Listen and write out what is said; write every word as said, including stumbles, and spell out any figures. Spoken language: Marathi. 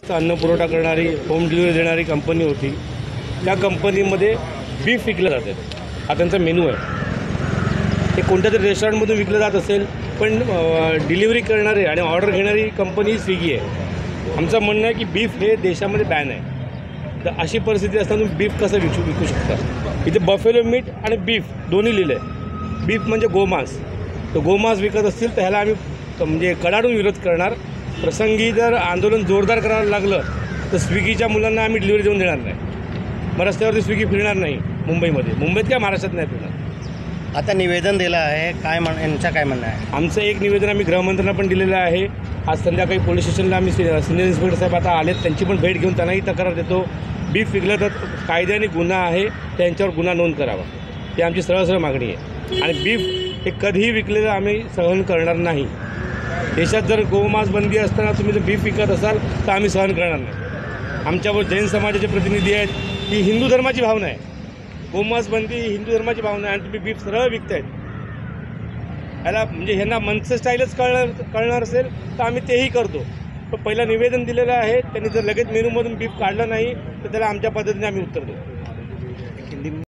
अन्न पुरवठा करणारी होम डिलिव्हरी देणारी कंपनी होती। त्या कंपनीमध्ये बीफ विकलं जाते। हा त्यांचा मेनू आहे। ते कोणत्या तरी रेस्टॉरंटमधून विकलं जात असेल, पण डिलिव्हरी करणारे आणि ऑर्डर घेणारी कंपनी स्विगी आहे। आमचं म्हणणं आहे की बीफ हे देशामध्ये बॅन आहे। तर अशी परिस्थिती असताना तुम्ही बीफ कसं विकू विकू शकता? इथे बफेलो मीट आणि बीफ दोन्ही लिहिलं आहे। बीफ म्हणजे गोमांस, तर गोमांस विकत असतील तर ह्याला आम्ही म्हणजे कडाडून विरोध करणार। प्रसंगी जर आंदोलन जोरदार करायला लागलं तर स्विगीच्या मुलांना आम्ही डिलिव्हरी देऊन देणार नाही। मग रस्त्यावरती स्विगी फिरणार नाही मुंबईमध्ये, मुंबईत काय महाराष्ट्रात नाही फिरणार। आता निवेदन दिलं आहे, काय म्हण यांचं काय म्हणणं आहे? आमचं एक निवेदन आम्ही गृहमंत्र्यांना पण दिलेलं आहे। आज संध्याकाळी पोलीस स्टेशनला आम्ही सिनियर इन्स्पेक्टर साहेब आता आलेत, त्यांची पण भेट घेऊन त्यांनाही तक्रार देतो। बीफ विकलं तर कायद्याने गुन्हा आहे, त्यांच्यावर गुन्हा नोंद करावा, ही आमची सरळ सरळ मागणी आहे। आणि बीफ हे कधीही विकलेलं आम्ही सहन करणार नाही। देशात जर गोमांस बंदी असताना तुम्ही जर बीफ विकत असाल तर आम्ही सहन करणार नाही। आमच्यावर जैन समाजाचे प्रतिनिधी आहेत, ही हिंदू धर्माची भावना आहे। गोमांस बंदी ही हिंदू धर्माची भावना आहे आणि तुम्ही बीफ सरळ विकतायत। याला म्हणजे ह्यांना मनसे स्टाईलच कळणार कळणार असेल तर आम्ही तेही करतो। पण पहिलं निवेदन दिलेलं आहे, त्यांनी जर लगेच मेनूमधून बीफ काढलं नाही तर त्याला आमच्या पद्धतीने आम्ही उत्तर देऊ।